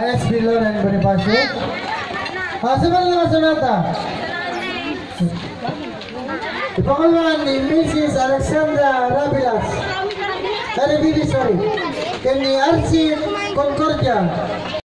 ASB Loren Bonifacio. Saman naman sonata. Ipangalawan ni Mrs. Alexandra Rabilas. Sorry, kay ni Archie Concordia.